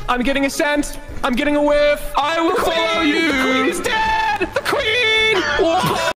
I'm getting a scent. I'm getting a whiff. I will fall